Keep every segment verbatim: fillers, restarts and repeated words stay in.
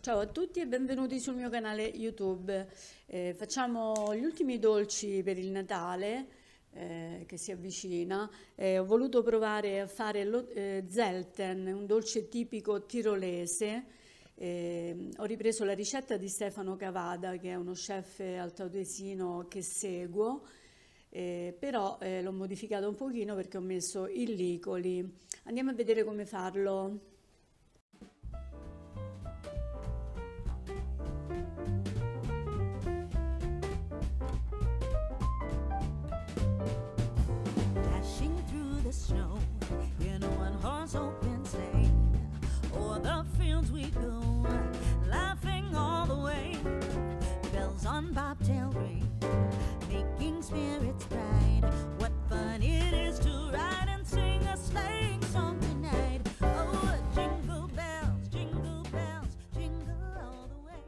Ciao a tutti e benvenuti sul mio canale YouTube. Eh, facciamo gli ultimi dolci per il Natale eh, che si avvicina. Eh, ho voluto provare a fare lo eh, Zelten, un dolce tipico tirolese. Eh, ho ripreso la ricetta di Stefano Cavada, che è uno chef altoatesino che seguo, eh, però eh, l'ho modificato un pochino perché ho messo i licoli. Andiamo a vedere come farlo. Dashing through the snow in a one-horse open sleigh. O'er the fields we go, laughing all the way. Bells on bobtail ring, making spirits bright. What fun it is to ride and sing a sleighing song tonight. Oh, jingle bells, jingle bells, jingle all the way.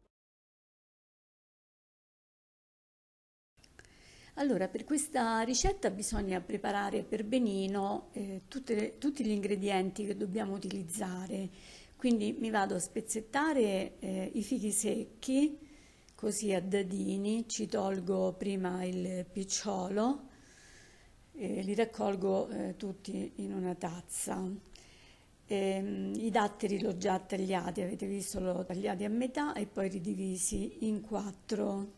Allora, per questa ricetta bisogna preparare per benino eh, tutte le- tutti gli ingredienti che dobbiamo utilizzare. Quindi mi vado a spezzettare eh, i fichi secchi, così a dadini, ci tolgo prima il picciolo e li raccolgo eh, tutti in una tazza. Ehm, I datteri l'ho già tagliati, avete visto, l'ho tagliati a metà e poi ridivisi in quattro.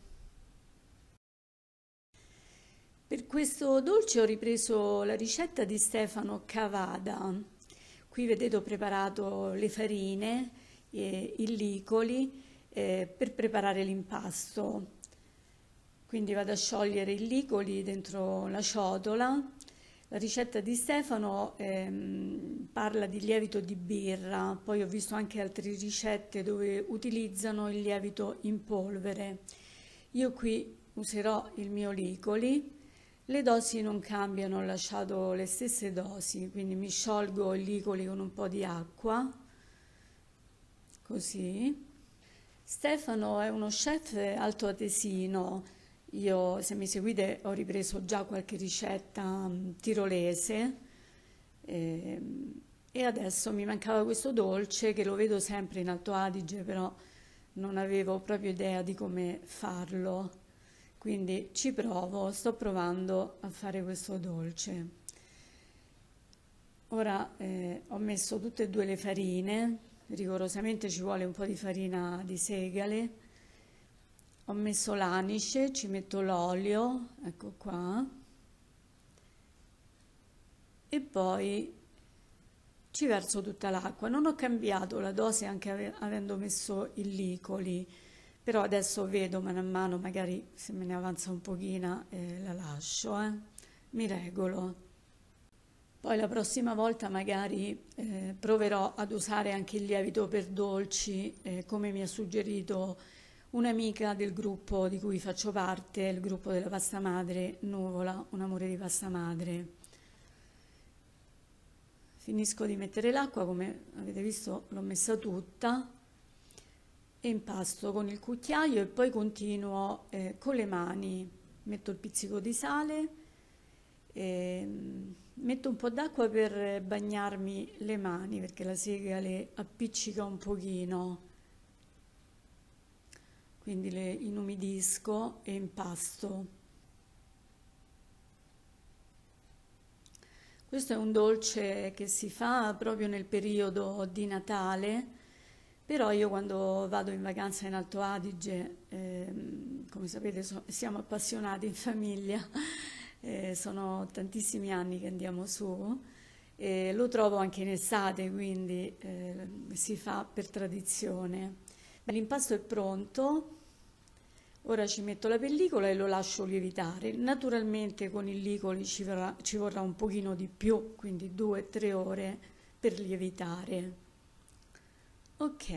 Per questo dolce ho ripreso la ricetta di Stefano Cavada. Qui vedete ho preparato le farine, e i licoli eh, per preparare l'impasto. Quindi vado a sciogliere i licoli dentro la ciotola. La ricetta di Stefano ehm, parla di lievito di birra, poi ho visto anche altre ricette dove utilizzano il lievito in polvere. Io qui userò il mio licoli. Le dosi non cambiano, ho lasciato le stesse dosi, quindi mi sciolgo i licoli con un po' di acqua, così. Stefano è uno chef altoatesino, io se mi seguite ho ripreso già qualche ricetta mm, tirolese ehm, e adesso mi mancava questo dolce che lo vedo sempre in Alto Adige, però non avevo proprio idea di come farlo. Quindi ci provo, sto provando a fare questo dolce. Ora eh, ho messo tutte e due le farine, rigorosamente ci vuole un po' di farina di segale. Ho messo l'anice, ci metto l'olio, ecco qua, e poi ci verso tutta l'acqua. Non ho cambiato la dose anche ave- avendo messo il licoli, però adesso vedo mano a mano, magari se me ne avanza un pochino eh, la lascio, eh. Mi regolo. Poi la prossima volta magari eh, proverò ad usare anche il lievito per dolci, eh, come mi ha suggerito un'amica del gruppo di cui faccio parte, il gruppo della pasta madre Nuvola, un amore di pasta madre. Finisco di mettere l'acqua, come avete visto l'ho messa tutta e impasto con il cucchiaio e poi continuo eh, con le mani. Metto il pizzico di sale, e mm, metto un po' d'acqua per bagnarmi le mani perché la segale appiccica un pochino, quindi le inumidisco e impasto. Questo è un dolce che si fa proprio nel periodo di Natale, però io quando vado in vacanza in Alto Adige, ehm, come sapete so- siamo appassionati in famiglia, eh, sono tantissimi anni che andiamo su, e lo trovo anche in estate, quindi eh, si fa per tradizione. L'impasto è pronto. Ora ci metto la pellicola e lo lascio lievitare. Naturalmente con il licoli ci vorrà, ci vorrà un pochino di più, quindi due tre ore per lievitare. Ok,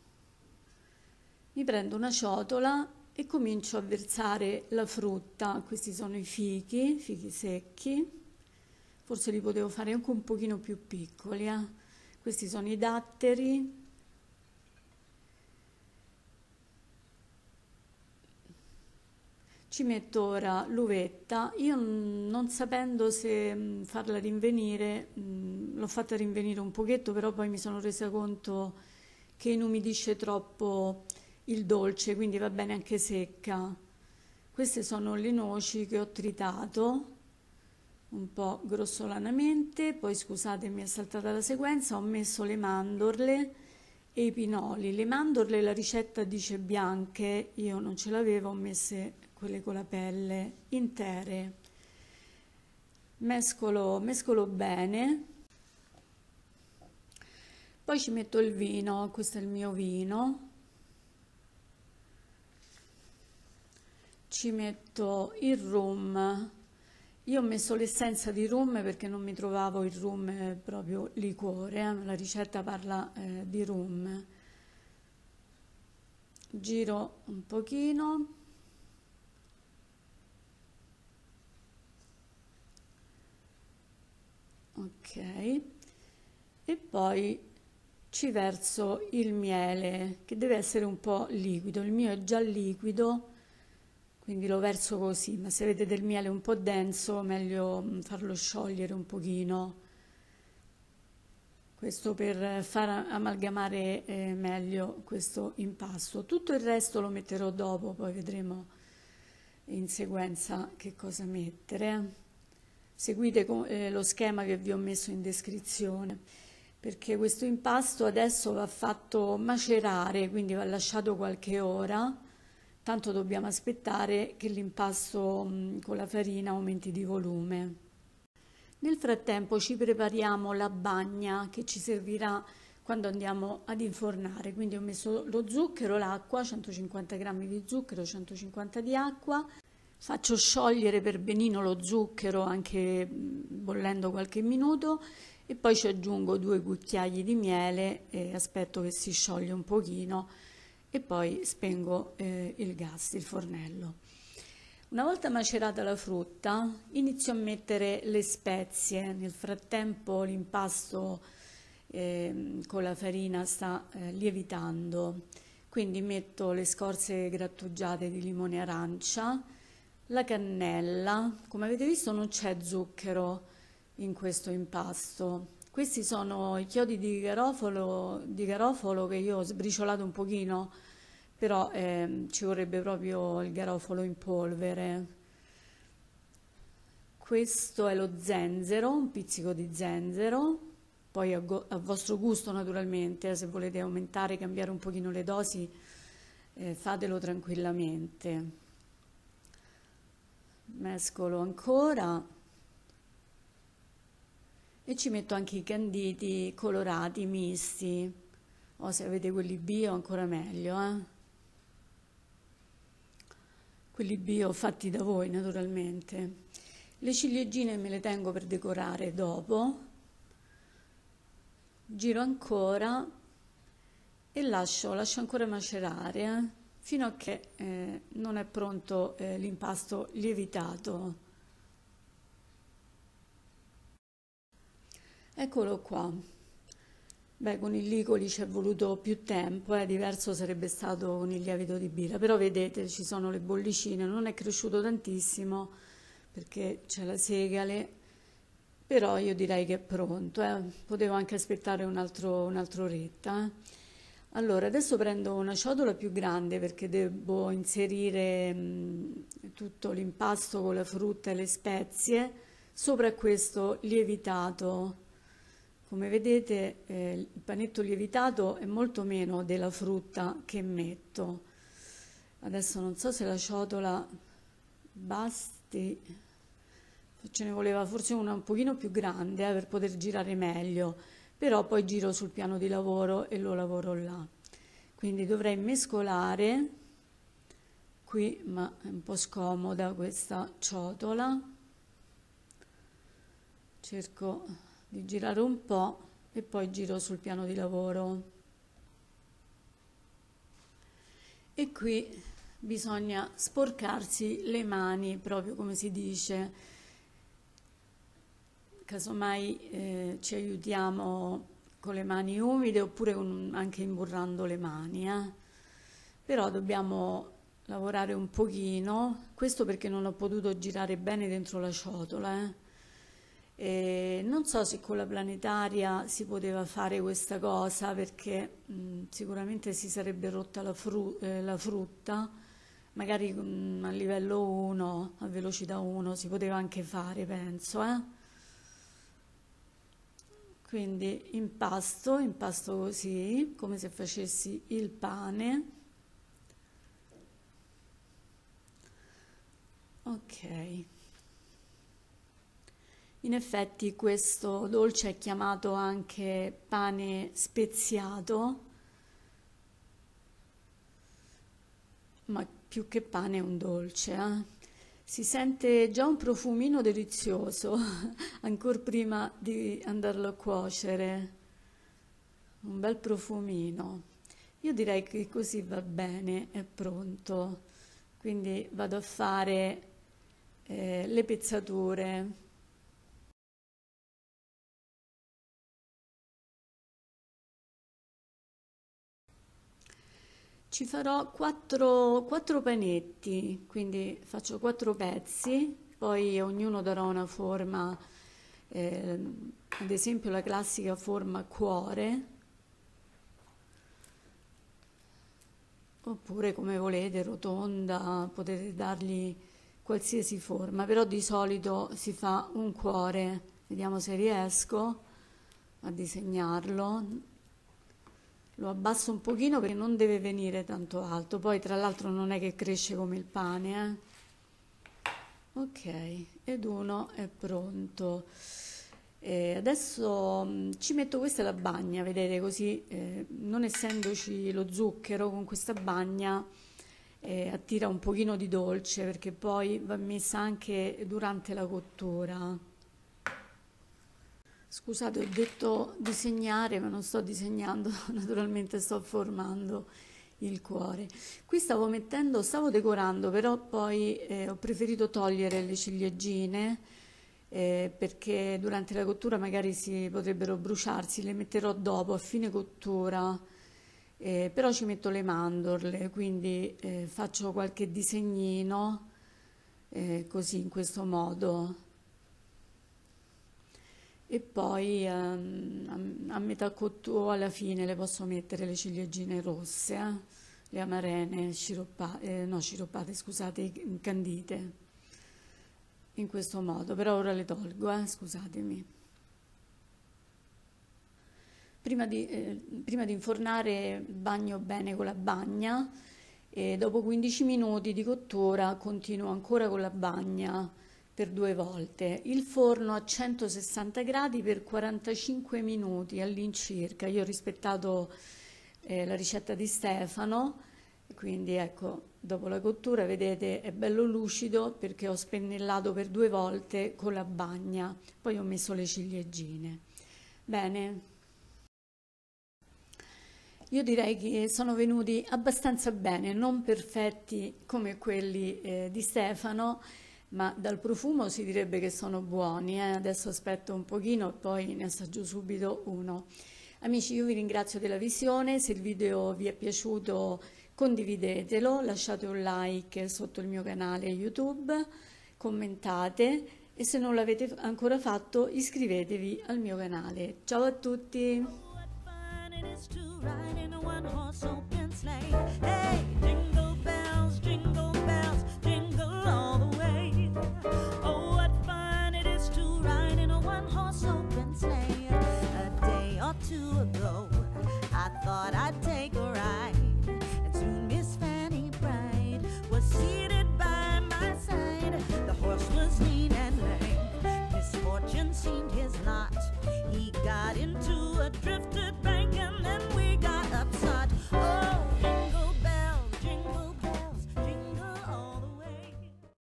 mi prendo una ciotola e comincio a versare la frutta. Questi sono i fichi, fichi secchi. Forse li potevo fare anche un pochino più piccoli, eh. Questi sono i datteri. Ci metto ora l'uvetta, io mm, non sapendo se mm, farla rinvenire, mm, l'ho fatta rinvenire un pochetto, però poi mi sono resa conto che inumidisce troppo il dolce, quindi va bene anche secca. Queste sono le noci che ho tritato un po' grossolanamente, poi scusatemi, è saltata la sequenza, ho messo le mandorle e i pinoli. Le mandorle la ricetta dice bianche, io non ce l'avevo, ho messe quelle con la pelle intere. Mescolo, mescolo bene, poi ci metto il vino, questo è il mio vino, ci metto il rum. Io ho messo l'essenza di rum perché non mi trovavo il rum proprio liquore, eh? La ricetta parla eh, di rum. Giro un pochino. Ok. E poi ci verso il miele che deve essere un po' liquido. Il mio è già liquido, quindi lo verso così, ma se avete del miele un po' denso, meglio farlo sciogliere un pochino. Questo per far amalgamare eh, meglio questo impasto. Tutto il resto lo metterò dopo, poi vedremo in sequenza che cosa mettere. Seguite eh, lo schema che vi ho messo in descrizione, perché questo impasto adesso va fatto macerare, quindi va lasciato qualche ora. Tanto dobbiamo aspettare che l'impasto mh, con la farina aumenti di volume. Nel frattempo ci prepariamo la bagna che ci servirà quando andiamo ad infornare. Quindi ho messo lo zucchero, l'acqua, centocinquanta grammi di zucchero, centocinquanta di acqua. Faccio sciogliere per benino lo zucchero anche bollendo qualche minuto e poi ci aggiungo due cucchiai di miele e aspetto che si scioglie un pochino. E poi spengo eh, il gas, il fornello. Una volta macerata la frutta, inizio a mettere le spezie. Nel frattempo l'impasto eh, con la farina sta eh, lievitando. Quindi metto le scorze grattugiate di limone arancia, la cannella. Come avete visto non c'è zucchero in questo impasto. Questi sono i chiodi di garofalo, di garofalo che io ho sbriciolato un pochino, però eh, ci vorrebbe proprio il garofalo in polvere. Questo è lo zenzero, un pizzico di zenzero, poi a, a vostro gusto naturalmente, eh, se volete aumentare, cambiare un pochino le dosi, eh, fatelo tranquillamente. Mescolo ancora. E ci metto anche i canditi colorati misti, o se avete quelli bio ancora meglio, eh? Quelli bio fatti da voi naturalmente. Le ciliegine me le tengo per decorare dopo. Giro ancora e lascio, lascio ancora macerare eh? fino a che eh, non è pronto eh, l'impasto lievitato. Eccolo qua. Beh, con i licoli ci è voluto più tempo, eh, diverso sarebbe stato con il lievito di birra, però vedete ci sono le bollicine, non è cresciuto tantissimo perché c'è la segale, però io direi che è pronto, eh. Potevo anche aspettare un altro, un'altra oretta. Eh. Allora, adesso prendo una ciotola più grande perché devo inserire mh, tutto l'impasto con la frutta e le spezie sopra questo lievitato. Come vedete eh, il panetto lievitato è molto meno della frutta che metto. Adesso non so se la ciotola basti, ce ne voleva forse una un pochino più grande eh, per poter girare meglio, però poi giro sul piano di lavoro e lo lavoro là. Quindi dovrei mescolare qui, ma è un po' scomoda questa ciotola. Cerco di girare un po' e poi giro sul piano di lavoro. E qui bisogna sporcarsi le mani, proprio come si dice. Casomai eh, ci aiutiamo con le mani umide oppure con, anche imburrando le mani. Eh. Però dobbiamo lavorare un pochino, questo perché non ho potuto girare bene dentro la ciotola. Eh. E non so se con la planetaria si poteva fare questa cosa perché mh, sicuramente si sarebbe rotta la, fru- eh, la frutta, magari mh, a livello uno, a velocità uno si poteva anche fare, penso, eh? Quindi impasto, impasto così, come se facessi il pane. Ok. In effetti questo dolce è chiamato anche pane speziato, ma più che pane è un dolce, eh. Si sente già un profumino delizioso, ancora prima di andarlo a cuocere, un bel profumino. Io direi che così va bene, è pronto. Quindi vado a fare eh, le pezzature. Ci farò quattro, quattro panetti, quindi faccio quattro pezzi, poi ognuno darò una forma, eh, ad esempio la classica forma cuore, oppure come volete, rotonda, potete dargli qualsiasi forma, però di solito si fa un cuore. Vediamo se riesco a disegnarlo. Lo abbasso un pochino perché non deve venire tanto alto, poi tra l'altro non è che cresce come il pane, eh? Ok, ed uno è pronto. E adesso mh, ci metto, questa è la bagna, vedete, così eh, non essendoci lo zucchero, con questa bagna eh, attira un pochino di dolce perché poi va messa anche durante la cottura. Scusate, ho detto disegnare, ma non sto disegnando, naturalmente sto formando il cuore. Qui stavo mettendo, stavo decorando, però poi eh, ho preferito togliere le ciliegine eh, perché durante la cottura magari si potrebbero bruciarsi, le metterò dopo, a fine cottura, eh, però ci metto le mandorle, quindi eh, faccio qualche disegnino eh, così, in questo modo. E poi ehm, a, a metà cottura, alla fine le posso mettere le ciliegine rosse, eh, le amarene sciroppate, eh, no sciroppate, scusate, candite, in questo modo, però ora le tolgo, eh, scusatemi. Prima di, eh, prima di infornare bagno bene con la bagna e dopo quindici minuti di cottura continuo ancora con la bagna per due volte. Il forno a centosessanta gradi per quarantacinque minuti all'incirca. Io ho rispettato eh, la ricetta di Stefano, quindi ecco, dopo la cottura vedete è bello lucido perché ho spennellato per due volte con la bagna, poi ho messo le ciliegine. Bene. Io direi che sono venuti abbastanza bene, non perfetti come quelli eh, di Stefano, ma dal profumo si direbbe che sono buoni. eh. Adesso aspetto un pochino e poi ne assaggio subito uno. Amici, io vi ringrazio della visione, se il video vi è piaciuto condividetelo, lasciate un like sotto il mio canale YouTube, commentate e se non l'avete ancora fatto iscrivetevi al mio canale. Ciao a tutti! What fun it is to ride in a